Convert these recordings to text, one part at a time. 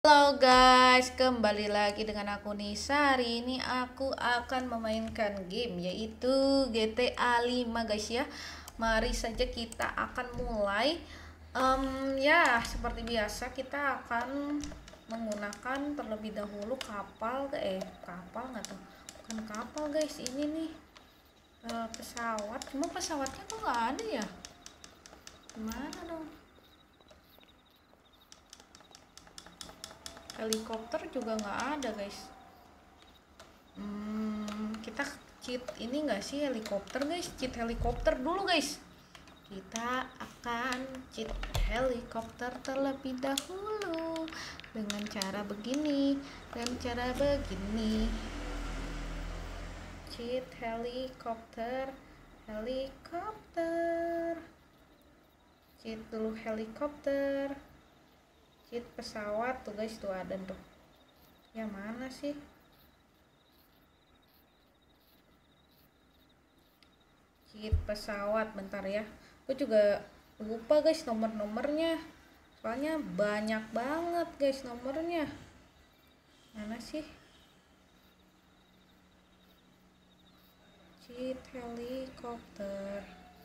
Halo guys, kembali lagi dengan aku Nisa. Hari ini aku akan memainkan game yaitu GTA 5 guys ya. Mari saja kita akan mulai. Ya seperti biasa kita akan menggunakan terlebih dahulu kapal nggak tuh? Bukan kapal guys, ini nih pesawat. Cuma pesawatnya kok nggak ada ya? Gimana dong? Helikopter juga nggak ada guys. Kita cheat ini nggak sih helikopter guys? Cheat helikopter dulu guys. Kita akan cheat helikopter terlebih dahulu dengan cara begini. Cheat helikopter. Cheat dulu helikopter. Cheat pesawat tuh guys, tuh ada tuh. Yang mana sih? Cheat pesawat, bentar ya. Aku juga lupa guys nomor-nomornya. Soalnya banyak banget guys nomornya. Mana sih? Cheat helikopter.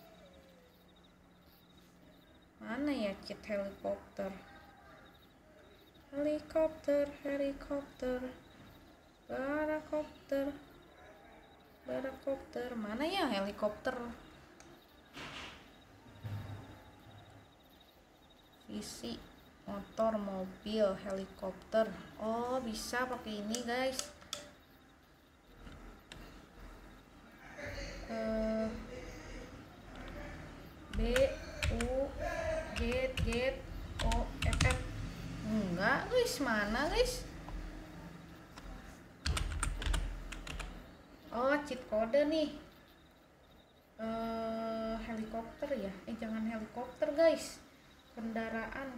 Mana ya cheat helikopter? Barakopter, mana ya helikopter? Visi, motor, mobil, helikopter. Oh, bisa pakai ini guys. Get O F F. Enggak guys, mana guys? Oh, cheat kode nih. Helikopter ya? Jangan helikopter guys. Kendaraan.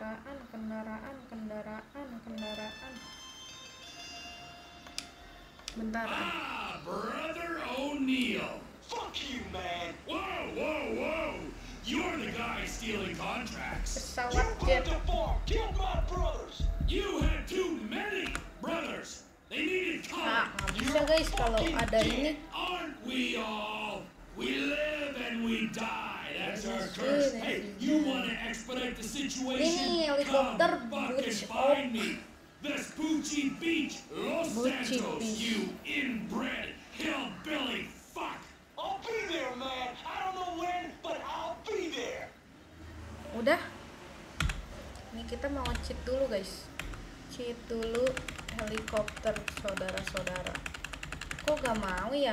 Bentar. Brother O'Neill. Fuck you, man. Whoa. You're the guy stealing contracts. Pesawat jet. Killed my brothers. You had too many brothers. They needed time. Nggak bisa guys kalau ada ini. Aren't we all? We live and we die. That's our curse. Hey, you want to expedite the situation? Ini helikopter Come fucking Butch find me. Vespucci Beach, Los Butchie Santos, Beach. you inbred hillbilly fuck. I'll be there, man. I don't know when, but I'll be there. Udah. Ini kita mau cheat dulu guys. Cheat dulu helikopter saudara-saudara. Kok gak mau ya?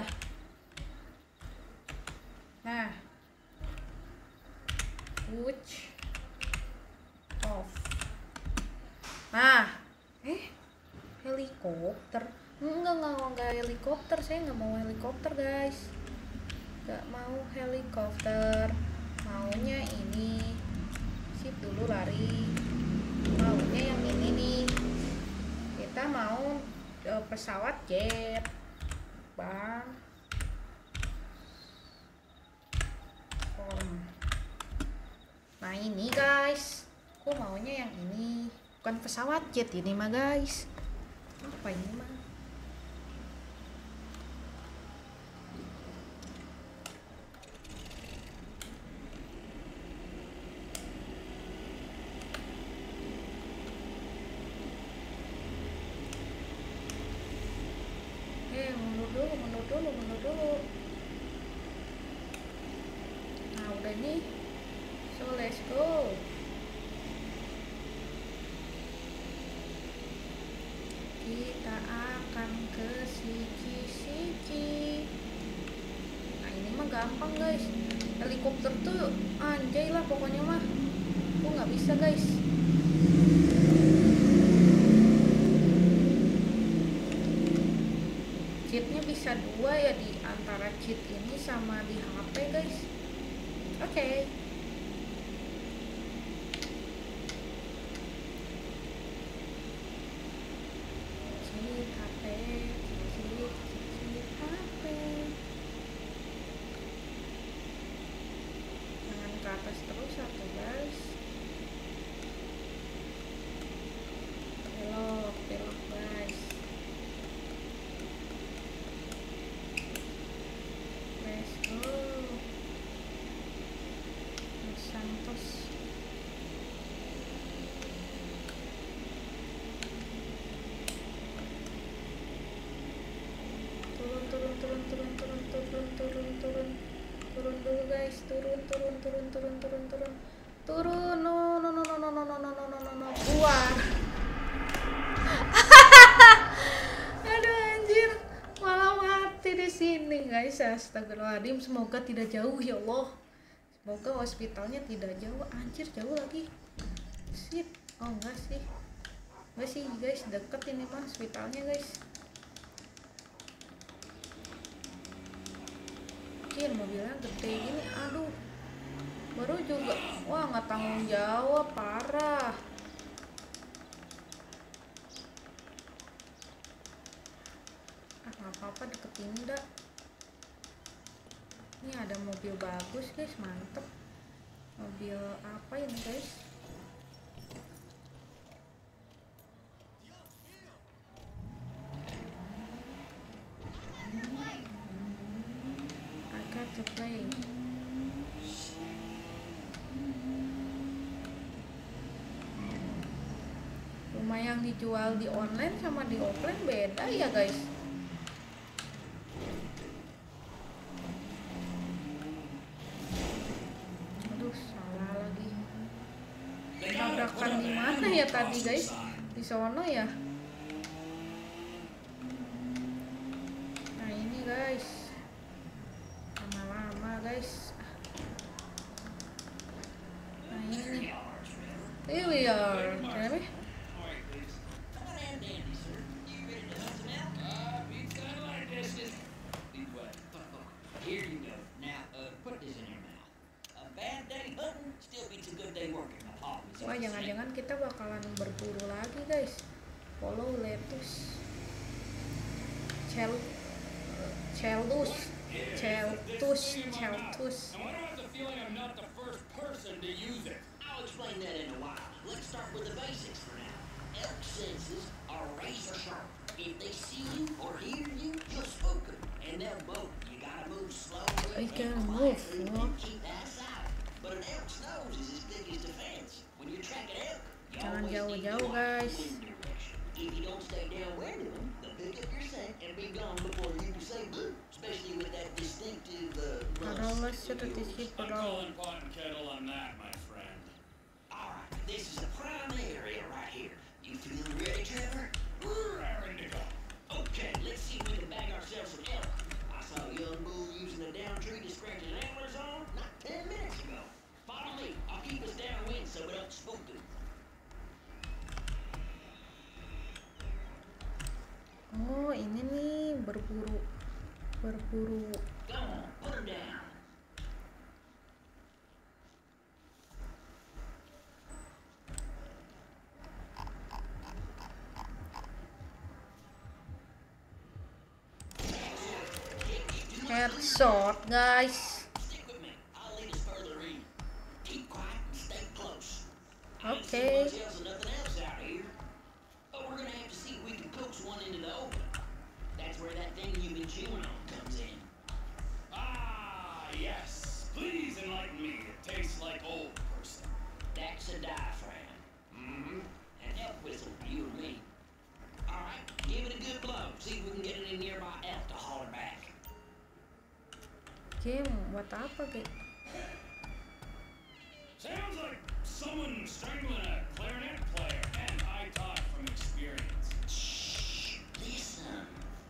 Nah. Switch off. Nah. Helikopter. Enggak helikopter. Saya nggak mau helikopter guys. Nggak mau helikopter. Maunya ini. Sip dulu lari. Maunya yang ini nih. Kita mau pesawat jet. Bang. Nah ini guys. Aku maunya yang ini. Bukan pesawat jet ini mah guys. Apa ini mah? Mundur dulu. Nah udah nih. So let's go. Kita akan ke Siki. Nah ini mah gampang guys. Helikopter tuh anjay lah pokoknya mah. Aku nggak bisa guys. Cheatnya bisa dua ya, di antara cheat ini sama di HP guys. Oke. Jangan ke atas terus satu guys. turun dulu guys, turun. No, keluar. Aduh anjir, malah mati di sini guys. Astagfirullahaladzim, semoga tidak jauh ya Allah. Semoga hospitalnya tidak jauh. Anjir, jauh lagi. Shit. Oh enggak sih guys, deket ini mah hospitalnya guys. Anjir, mobilnya gede gini. Aduh, baru juga. Wah, nggak tanggung jawab, parah. Apa-apa deketin dah. Ini ada mobil bagus guys, mantep. Mobil apa ini guys? I got to play. Rumah yang dijual di online sama di offline beda ya guys. Tabrakan di mana ya tadi guys? Di sono ya. Nah ini guys, lama-lama guys. Nah ini, here we are. Kenapa? Here you go. Now, put this in your mouth. A bad day hunting still beats a good day working. Wah, jangan-jangan kita bakalan berburu lagi guys. Follow lettuce. Cheltus. I wonder what the feeling I'm not the first person to use it. I'll explain that in a while. Let's start with the basics for now. Elk senses are razor sharp. If they see you or hear you, you'll spook them, and they'll bolt. You gotta move slowly and quietly and keep ass out. But an elk's nose is as big as defense. When you're tracking elk, you Jangan always need to jauh-jauh watch guys. wind direction. If you don't stay downwind of them, they'll pick up your scent and be gone before you can say boo. Especially with that distinctive Let's set a tissue I'm calling pot and kettle on that, my friend. Alright, this is a prime area right here. You feeling ready, Trevor? We're raring to go. Okay, let's see if we can bag ourselves some elk. I saw a young bull using a down tree to scratch his antlers on not 10 minutes ago. Follow me. I'll keep us downwind so we don't spook them. Oh, ini nih berburu. Go on, put them down. Headshot guys. Stick with me. I'll lead us further in. Keep quiet and stay close. Okay. I ain't seen much else and nothing else out here. But we're gonna have to see if we can coax one into the open. That's where that thing you've been chewing on comes in. Ah, yes. Please enlighten me. It tastes like old person. That's a diaphragm. Mm-hmm. An elk whistle for you and me. All right, give it a good blow. See if we can get it in nearby elk to holler back. Game buat apa guys? Sounds like someone strangling a clarinet player, and I talk from experience. Shh, listen.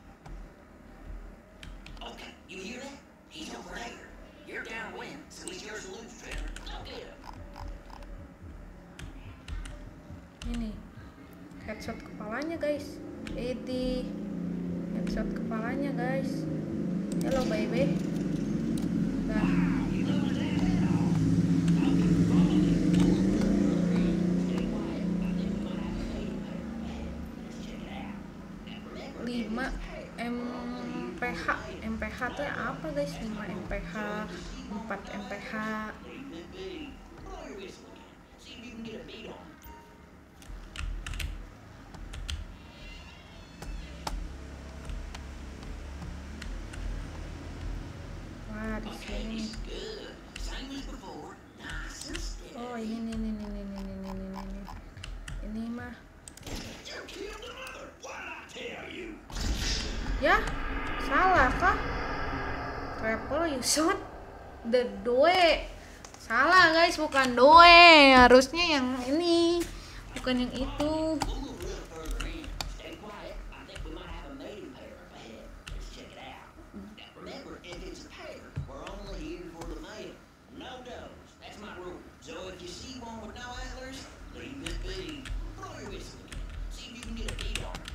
Okay, you hear that? He's over there. You're downwind, so he's yours to lose, Trevor. Go get him. Ini headshot kepalanya guys. Edi headshot kepalanya guys. Hello baby. Dah. Lima MPH tuh apa guys? 5 MPH, 4 MPH. Wah, di sini. Oh, ini mah. Ya, salah kah? Triple you shot. The Doe. Salah guys, bukan Doe. Harusnya yang ini, bukan yang itu. We'll move a little further in. Stay quiet. I think we might have a mating pair up ahead. Let's check it out. Now remember, if it's a pair, we're only here for the male. No does. That's my rule. So if you see one with no antlers, leave it be. Blow your whistle again. See if you can get a beat on it.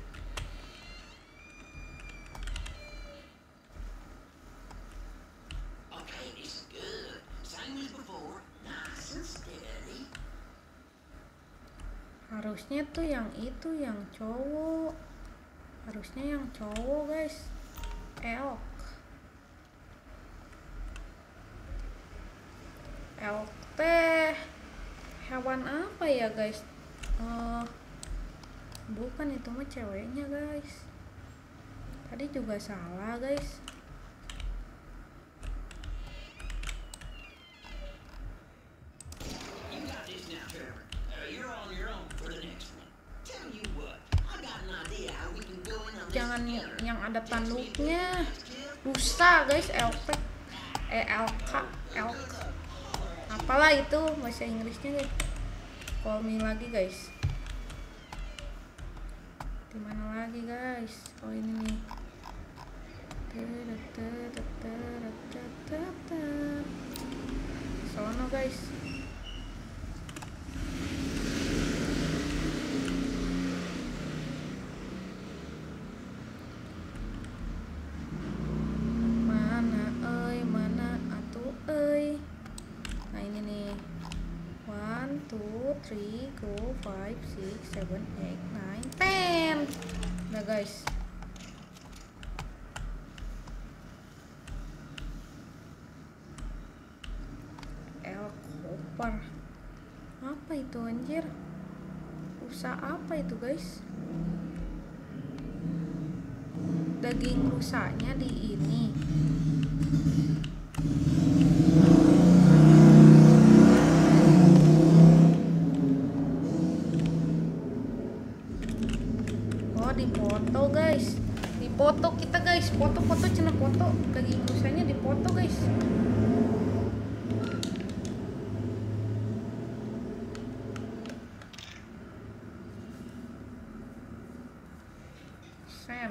Okay, this is good. Same as before. Nice and steady. Harusnya tuh yang itu yang cowok. Harusnya yang cowok guys. Elk. Elk teh hewan apa ya guys? Bukan, itu mah ceweknya guys. Tadi juga salah guys. You got this now, Trevor. You're on your own for the next one. Tell you what, I got an idea how we can go in on this Jangan together. yang ada tanduknya. Rusa guys, elk. Elk. Apalah itu bahasa Inggrisnya guys. Call me lagi guys. Di mana lagi guys? Oh ini nih. Sono guys. Mana atuh euy. Nah ini nih. 1 2 3 4 5 6 7 8 9 10. Udah guys. Elk hopper. Apa itu anjir? Rusa apa itu guys? Daging rusanya di ini. Oh dipoto guys, dipoto kita guys, foto-foto cina foto daging rusanya dipoto guys. Sam.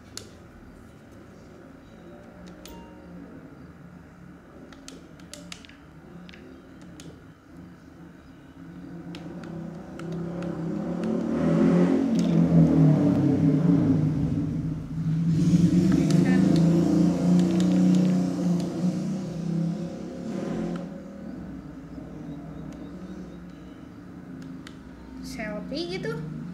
Selfie gitu.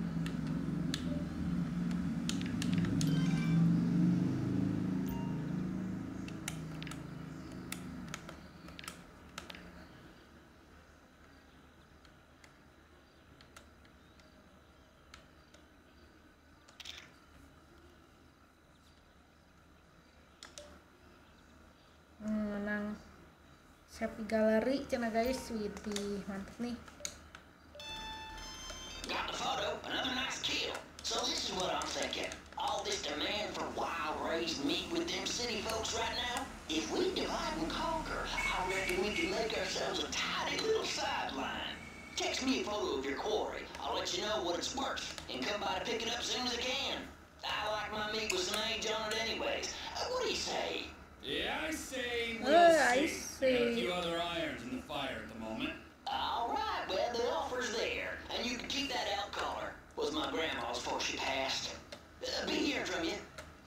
Menang selfie galeri cina guys, sweetie mantep nih. Got the photo, another nice kill. So this is what I'm thinking. All this demand for wild raised meat with them city folks right now. If we divide and conquer, I reckon we can make ourselves a tidy little sideline. Text me a photo of your quarry. I'll let you know what it's worth and come by to pick it up as soon as I can. I like my meat with some age on it anyways. What do you say? Yeah, I say Oh, we'll I see. Got a see. few other irons in the fire at the moment. All right, well, the offer's there, and you can keep that out collar. Was my grandma's before she passed. Be hearing from you.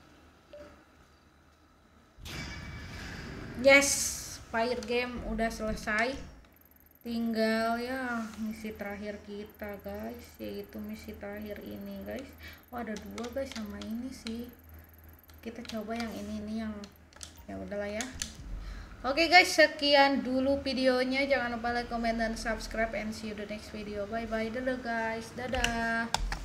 Yes, fire game udah selesai. Tinggal ya misi terakhir kita guys, yaitu misi terakhir ini guys. Oh ada dua guys sama ini sih. Kita coba yang ini nih, yang ya udahlah ya. Oke guys, sekian dulu videonya. Jangan lupa like, comment, dan subscribe, and see you the next video. Bye bye, dadah guys, dadah.